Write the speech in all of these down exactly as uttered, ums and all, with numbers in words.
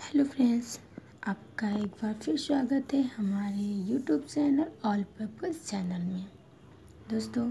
Hello friends, आपका एक बार फिर स्वागत है हमारे YouTube channel all purpose channel में। दोस्तों,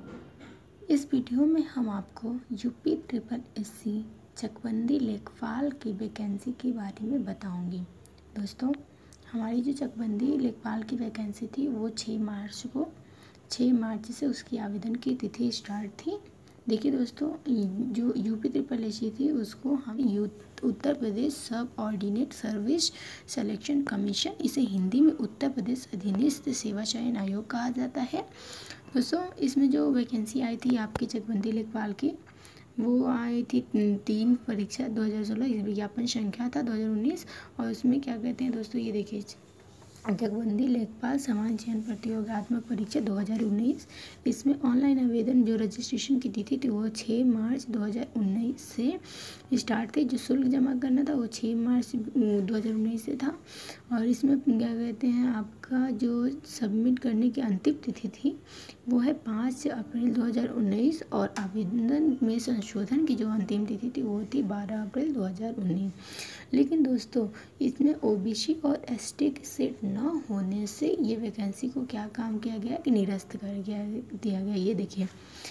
इस वीडियो में हम आपको यूपी ट्रिपल एस सी चकबंदी लेखपाल की वैकेंसी के बारे में बताऊंगी। दोस्तों, हमारी जो चकबंदी लेखपाल की वैकेंसी थी वो छः मार्च को छः मार्च से उसकी आवेदन की तिथि स्टार्ट थी। देखिए दोस्तों, जो यूपी ट्रिपल एस सी थी उसको हम यूथ उत्तर प्रदेश सब ऑर्डिनेट सर्विस सिलेक्शन कमीशन, इसे हिंदी में उत्तर प्रदेश अधीनस्थ सेवा चयन आयोग कहा जाता है। दोस्तों, इसमें जो वैकेंसी आई थी आपकी चकबंदी लेखपाल की, वो आई थी तीन परीक्षा दो हज़ार सोलह, विज्ञापन संख्या था दो हज़ार उन्नीस। और उसमें क्या कहते हैं दोस्तों, ये देखिए, चकबंदी लेखपाल समान चयन प्रतियोगात्मक परीक्षा दो हज़ार उन्नीस। इसमें ऑनलाइन आवेदन जो रजिस्ट्रेशन की तिथि थी वो छः मार्च दो हज़ार उन्नीस से स्टार्ट थी। जो शुल्क जमा करना था वो छः मार्च दो हज़ार उन्नीस से था। और इसमें क्या कहते हैं, आपका जो सबमिट करने की अंतिम तिथि थी वो है पाँच अप्रैल दो हज़ार उन्नीस। और आवेदन में संशोधन की जो अंतिम तिथि थी वो थी बारह अप्रैल दो हज़ार उन्नीस। लेकिन दोस्तों, इसमें ओबीसी और एसटी के सेट न होने से ये वैकेंसी को क्या काम किया गया कि निरस्त कर गया दिया गया। ये देखिए,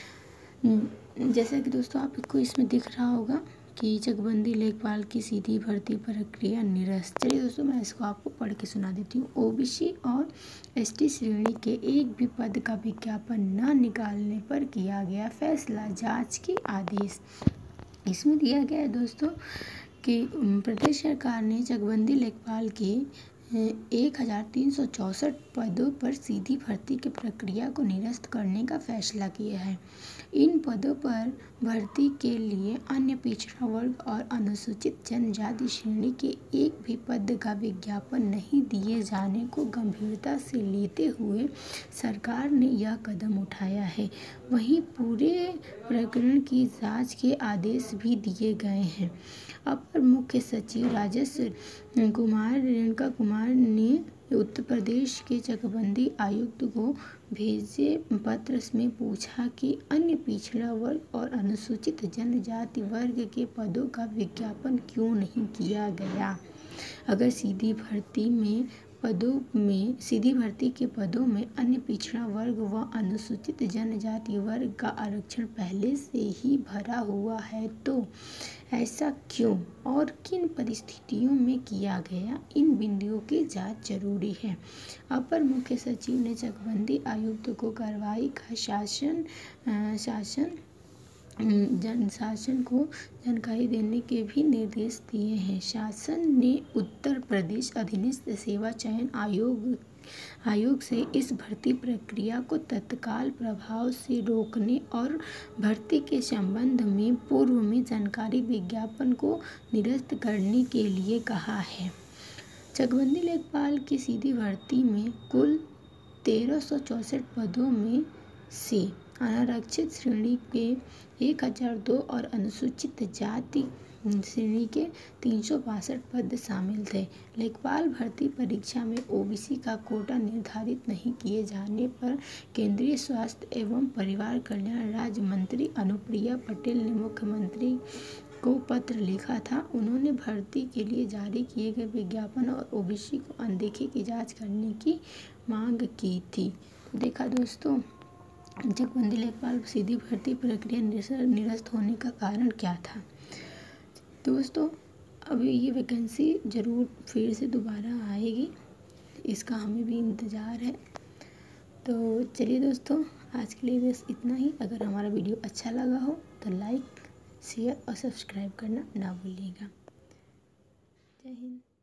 जैसा कि दोस्तों आपको इसमें दिख रहा होगा कि चकबंदी लेखपाल की सीधी भर्ती प्रक्रिया निरस्त। चलिए दोस्तों, मैं इसको आपको पढ़ के सुना देती हूँ। ओबीसी और एसटी श्रेणी के एक भी पद का विज्ञापन न निकालने पर किया गया फैसला, जांच के आदेश। इसमें दिया गया है दोस्तों कि प्रदेश सरकार ने चकबंदी लेखपाल के एक हज़ार तीन सौ चौंसठ पदों पर सीधी भर्ती की प्रक्रिया को निरस्त करने का फैसला किया है। इन पदों पर भर्ती के लिए अन्य पिछड़ा वर्ग और अनुसूचित जनजाति श्रेणी के एक भी पद का विज्ञापन नहीं दिए जाने को गंभीरता से लेते हुए सरकार ने यह कदम उठाया है। वहीं पूरे प्रकरण की जांच के आदेश भी दिए गए हैं। अपर मुख्य सचिव राजस्व कुमार रेणुका कुमार ने उत्तर प्रदेश के चकबंदी आयुक्त को भेजे पत्र में पूछा कि अन्य पिछड़ा वर्ग और अनुसूचित जनजाति वर्ग के पदों का विज्ञापन क्यों नहीं किया गया। अगर सीधी भर्ती में पदों में सीधी भर्ती के पदों में अन्य पिछड़ा वर्ग व अनुसूचित जनजाति वर्ग का आरक्षण पहले से ही भरा हुआ है तो ऐसा क्यों और किन परिस्थितियों में किया गया, इन बिंदुओं की जांच जरूरी है। अपर मुख्य सचिव ने चकबंदी आयुक्त को कार्रवाई का शासन शासन जन शासन को जानकारी देने के भी निर्देश दिए हैं। शासन ने उत्तर प्रदेश अधीनस्थ सेवा चयन आयोग आयोग से इस भर्ती प्रक्रिया को तत्काल प्रभाव से रोकने और भर्ती के संबंध में पूर्व में जानकारी विज्ञापन को निरस्त करने के लिए कहा है। चकबंदी लेखपाल की सीधी भर्ती में कुल तेरह सौ चौंसठ पदों में से अनारक्षित श्रेणी के एक हज़ार दो और अनुसूचित जाति श्रेणी के तीन सौ बासठ पद शामिल थे। लेखपाल भर्ती परीक्षा में ओबीसी का कोटा निर्धारित नहीं किए जाने पर केंद्रीय स्वास्थ्य एवं परिवार कल्याण राज्य मंत्री अनुप्रिया पटेल ने मुख्यमंत्री को पत्र लिखा था। उन्होंने भर्ती के लिए जारी किए गए विज्ञापन और ओबीसी को अनदेखी की जांच करने की मांग की थी। तो देखा दोस्तों, चकबंदी लेखपाल सीधी भर्ती प्रक्रिया निरस्त होने का कारण क्या था। दोस्तों, अभी ये वैकेंसी ज़रूर फिर से दोबारा आएगी, इसका हमें भी इंतज़ार है। तो चलिए दोस्तों, आज के लिए बस इतना ही। अगर हमारा वीडियो अच्छा लगा हो तो लाइक, शेयर और सब्सक्राइब करना ना भूलिएगा। जय हिंद।